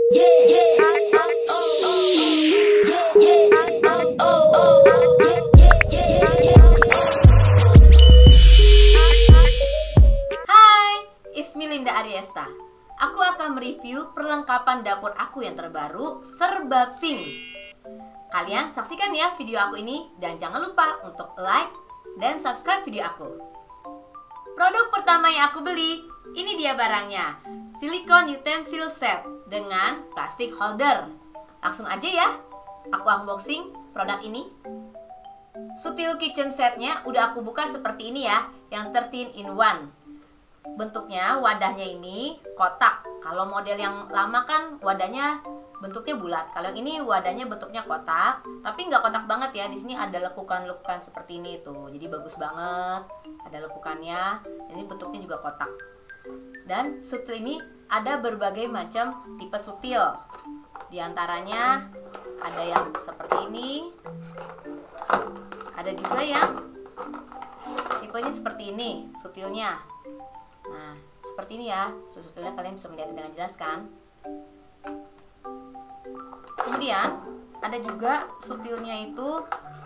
Hai, Ismi Linda Ariesta. Aku akan mereview perlengkapan dapur aku yang terbaru, serba pink. Kalian saksikan ya video aku ini dan jangan lupa untuk like dan subscribe video aku. Produk pertama yang aku beli, ini dia barangnya. Silicone utensil set dengan plastik holder. Langsung aja ya, aku unboxing produk ini. Sutil kitchen setnya udah aku buka seperti ini ya, yang 13 in 1. Bentuknya wadahnya ini kotak. Kalau model yang lama kan wadahnya bentuknya bulat. Kalau yang ini wadahnya bentuknya kotak, tapi nggak kotak banget ya. Di sini ada lekukan-lekukan seperti ini tuh. Jadi bagus banget. Ada lekukannya. Ini bentuknya juga kotak. Dan sutil ini ada berbagai macam tipe sutil. Di antaranya ada yang seperti ini. Ada juga yang tipenya seperti ini, sutilnya. Nah, seperti ini ya, sutilnya kalian bisa melihat dengan jelas kan. Kemudian ada juga sutilnya itu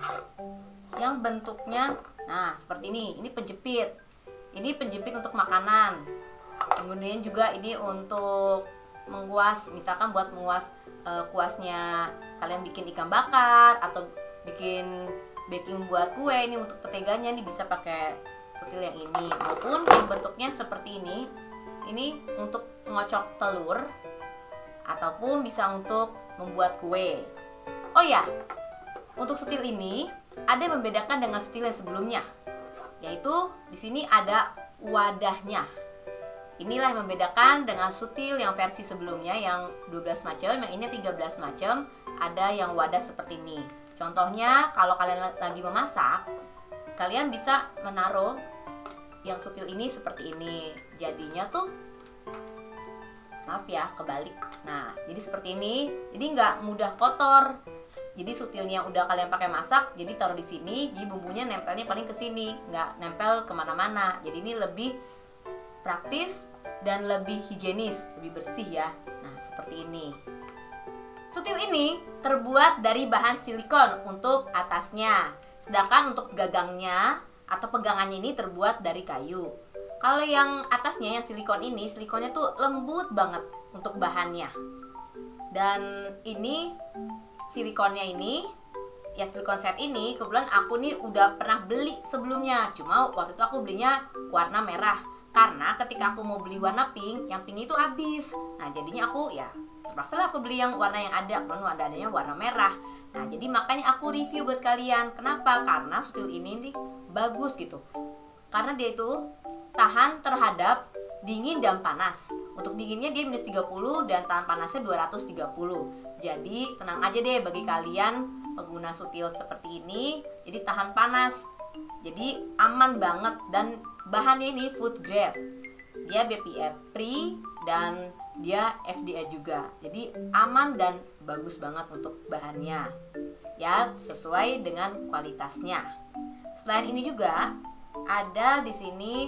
yang bentuknya, nah seperti ini. Ini penjepit. Ini penjepit untuk makanan. Kemudian juga ini untuk menguas, misalkan buat menguas kuasnya kalian bikin ikan bakar atau bikin baking buat kue. Ini untuk peteganya, ini bisa pakai sutil yang ini, maupun yang bentuknya seperti ini. Ini untuk ngocok telur ataupun bisa untuk membuat kue. Oh ya, untuk sutil ini ada yang membedakan dengan sutil yang sebelumnya, yaitu di sini ada wadahnya. Inilah yang membedakan dengan sutil yang versi sebelumnya yang 12 macam, yang ini 13 macam. Ada yang wadah seperti ini. Contohnya kalau kalian lagi memasak, kalian bisa menaruh yang sutil ini seperti ini. Jadinya tuh, maaf ya, kebalik. Nah, jadi seperti ini. Jadi nggak mudah kotor. Jadi sutilnya udah kalian pakai masak, jadi taruh di sini. Jadi bumbunya nempelnya paling ke sini, nggak nempel kemana-mana. Jadi ini lebih praktis dan lebih higienis, lebih bersih ya. Nah, seperti ini. Sutil ini terbuat dari bahan silikon untuk atasnya. Sedangkan untuk gagangnya atau pegangannya ini terbuat dari kayu. Kalau yang atasnya, yang silikon ini, silikonnya tuh lembut banget untuk bahannya. Dan ini silikonnya ini, ya silikon set ini, kebetulan aku nih udah pernah beli sebelumnya. Cuma waktu itu aku belinya warna merah. Karena ketika aku mau beli warna pink, yang pink itu habis. Nah jadinya aku ya terpaksa lah aku beli yang warna yang ada. Kebetulan adanya warna merah. Nah jadi makanya aku review buat kalian. Kenapa? Karena sutil ini nih bagus gitu. Karena dia itu tahan terhadap dingin dan panas. Untuk dinginnya dia minus 30 dan tahan panasnya 230. Jadi tenang aja deh bagi kalian pengguna sutil seperti ini. Jadi tahan panas. Jadi aman banget dan bahannya ini food grade. Dia BPF free dan dia FDA juga. Jadi aman dan bagus banget untuk bahannya. Ya, sesuai dengan kualitasnya. Selain ini juga ada di sini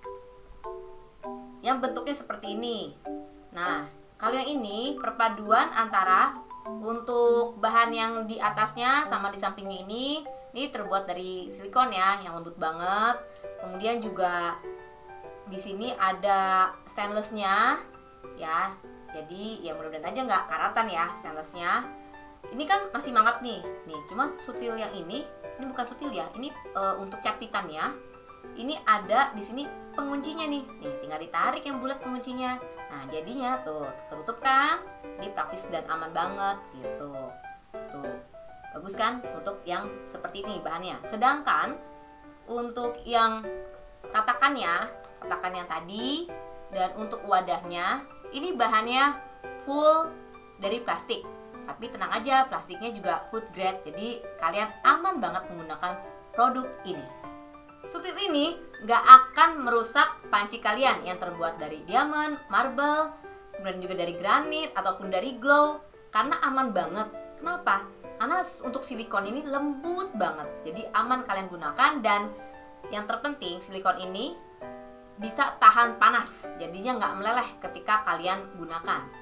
yang bentuknya seperti ini. Nah, kalau yang ini perpaduan antara untuk bahan yang di atasnya sama di sampingnya ini terbuat dari silikon ya, yang lembut banget. Kemudian juga di sini ada stainlessnya ya. Jadi ya mudah-mudahan aja nggak karatan ya stainlessnya. Ini kan masih mangap nih. Cuma sutil yang ini bukan sutil ya. Ini untuk capitannya. Ini ada di sini penguncinya nih. Tinggal ditarik yang bulat penguncinya. Nah, jadinya tuh ketutup kan? Ini praktis dan aman banget gitu. Tuh. Bagus kan untuk yang seperti ini bahannya. Sedangkan untuk yang tatakan yang tadi dan untuk wadahnya, ini bahannya full dari plastik. Tapi tenang aja, plastiknya juga food grade. Jadi kalian aman banget menggunakan produk ini. Sutil ini nggak akan merusak panci kalian yang terbuat dari diamond, marble, kemudian juga dari granit ataupun dari glow. Karena aman banget. Kenapa? Karena untuk silikon ini lembut banget. Jadi aman kalian gunakan dan yang terpenting silikon ini bisa tahan panas. Jadinya nggak meleleh ketika kalian gunakan.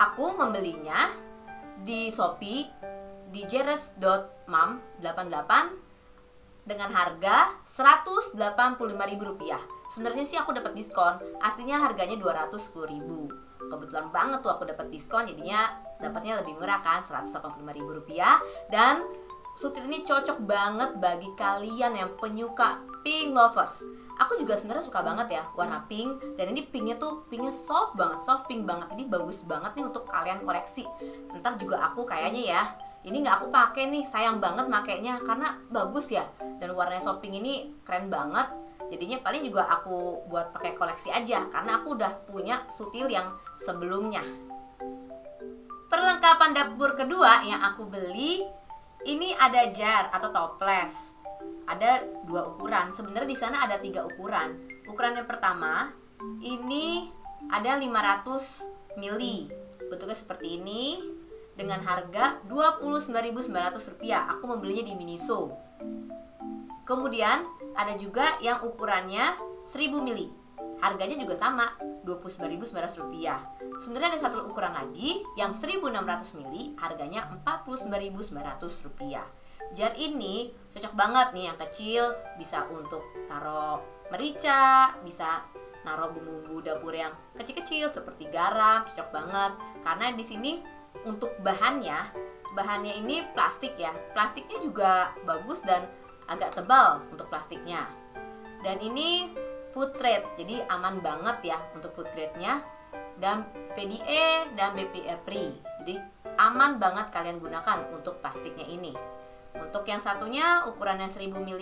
Aku membelinya di Shopee di jeres.mam88 dengan harga Rp185.000. Sebenarnya sih aku dapat diskon, aslinya harganya Rp210.000. Kebetulan banget tuh aku dapat diskon, jadinya dapatnya lebih murah kan, Rp185.000. Dan sutil ini cocok banget bagi kalian yang penyuka pink lovers. Aku juga sebenarnya suka banget ya warna pink, dan ini pinknya soft banget, soft pink banget. Ini bagus banget nih untuk kalian koleksi. Ntar juga aku kayaknya ya, ini nggak aku pakai nih, sayang banget makainya karena bagus ya, dan warnanya soft pink ini keren banget. Jadinya paling juga aku buat pakai koleksi aja, karena aku udah punya sutil yang sebelumnya. Perlengkapan dapur kedua yang aku beli, ini ada jar atau toples. Ada 2 ukuran. Sebenarnya di sana ada 3 ukuran. Ukuran yang pertama ini ada 500 ml. Bentuknya seperti ini dengan harga Rp29.900. Aku membelinya di Miniso. Kemudian ada juga yang ukurannya 1000 ml. Harganya juga sama, Rp29.900. Sebenarnya ada satu ukuran lagi yang 1600 ml, harganya Rp49.900. Jar ini cocok banget nih, yang kecil bisa untuk taruh merica, bisa naruh bumbu dapur yang kecil-kecil seperti garam, cocok banget. Karena di sini untuk bahannya ini plastik ya. Plastiknya juga bagus dan agak tebal untuk plastiknya. Dan ini food grade, jadi aman banget ya untuk food grade-nya. Dan PDE dan BPA free, jadi aman banget kalian gunakan untuk plastiknya ini. Untuk yang satunya ukurannya 1000 ml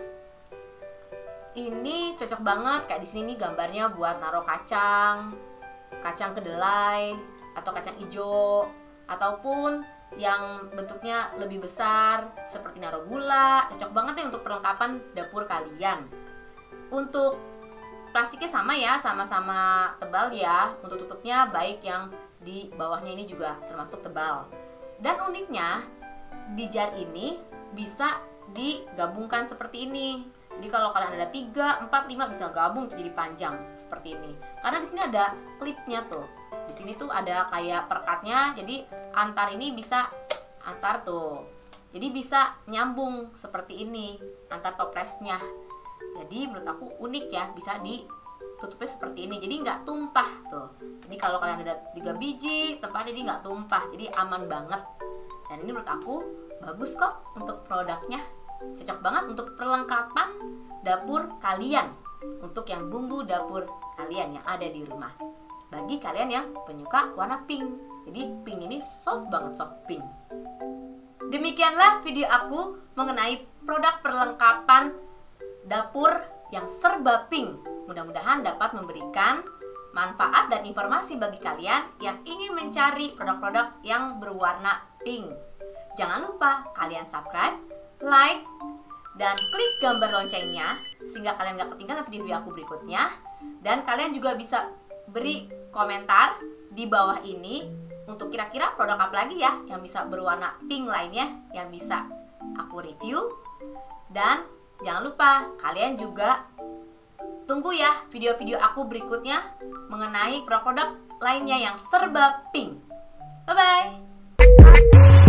ini cocok banget, kayak di sini nih gambarnya buat naruh kacang kedelai atau kacang hijau, ataupun yang bentuknya lebih besar seperti naruh gula. Cocok banget nih untuk perlengkapan dapur kalian. Untuk plastiknya sama ya, sama-sama tebal ya. Untuk tutupnya baik yang di bawahnya ini juga termasuk tebal. Dan uniknya di jar ini bisa digabungkan seperti ini. Jadi kalau kalian ada 3, 4, 5 bisa gabung jadi panjang seperti ini. Karena di sini ada klipnya tuh. Di sini tuh ada kayak perekatnya. Jadi antar ini bisa antar tuh. Jadi bisa nyambung seperti ini antar toplesnya. Jadi menurut aku unik ya, bisa ditutupnya seperti ini. Jadi nggak tumpah tuh. Jadi kalau kalian ada 3 biji, tempatnya jadi nggak tumpah. Jadi aman banget. Dan ini menurut aku bagus kok untuk produknya. Cocok banget untuk perlengkapan dapur kalian, untuk yang bumbu dapur kalian yang ada di rumah. Bagi kalian yang penyuka warna pink. Jadi pink ini soft banget, soft pink. Demikianlah video aku mengenai produk perlengkapan dapur yang serba pink. Mudah-mudahan dapat memberikan manfaat dan informasi bagi kalian yang ingin mencari produk-produk yang berwarna pink. Jangan lupa kalian subscribe, like, dan klik gambar loncengnya sehingga kalian gak ketinggalan video aku berikutnya. Dan kalian juga bisa beri komentar di bawah ini untuk kira-kira produk apa lagi ya yang bisa berwarna pink lainnya yang bisa aku review. Dan jangan lupa kalian juga tunggu ya video-video aku berikutnya mengenai produk-produk lainnya yang serba pink. Bye-bye.